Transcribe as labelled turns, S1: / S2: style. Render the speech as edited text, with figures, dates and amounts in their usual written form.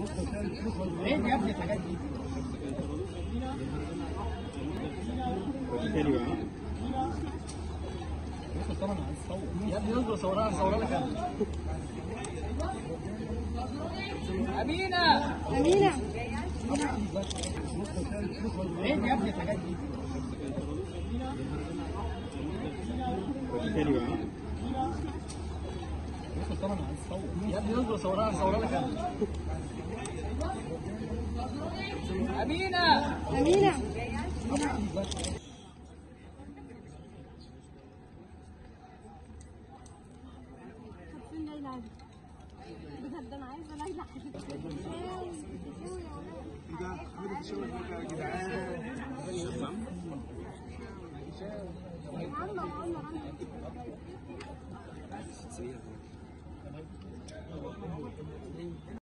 S1: ايه يا ابني الحاجات دي؟
S2: تاني بقى.
S1: طبعا عايز تصور يا ابني، اصبر صورها لك انا. أمينة
S3: أمينة
S1: ايه يا ابني الحاجات دي؟
S2: تاني بقى.
S1: طبعا عايز تصور يا ابني، اصبر صورها لك انا. أمينة
S3: أمينة فين ليلى؟ بجد أنا عايزة ليلى.
S2: ايه ده؟ عملت الشغل يا جدعان.
S3: عم